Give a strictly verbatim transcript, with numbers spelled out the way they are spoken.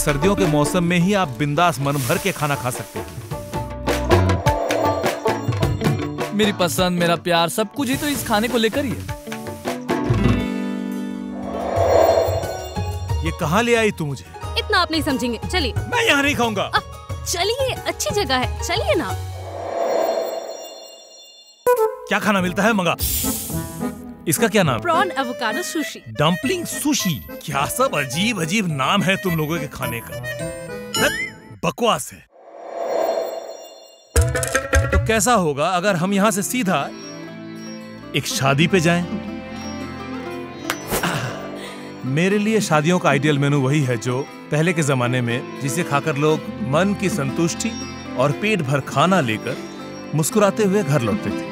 सर्दियों के मौसम में ही आप बिंदास मन भर के खाना खा सकते हैं। मेरी पसंद, मेरा प्यार, सब कुछ ही तो इस खाने को लेकर ही है। ये कहाँ ले आई तू मुझे? इतना आप नहीं समझेंगे, चलिए। मैं यहाँ नहीं खाऊंगा। चलिए, अच्छी जगह है, चलिए ना। क्या खाना मिलता है? मंगा। इसका क्या नाम? Prawn avocado sushi. Dumpling sushi. क्या सब अजीब अजीब नाम है तुम लोगों के खाने का। बकवास है। तो कैसा होगा अगर हम यहाँ से सीधा एक शादी पे जाएं? मेरे लिए शादियों का आइडियल मेनू वही है जो पहले के जमाने में, जिसे खाकर लोग मन की संतुष्टि और पेट भर खाना लेकर मुस्कुराते हुए घर लौटते थे।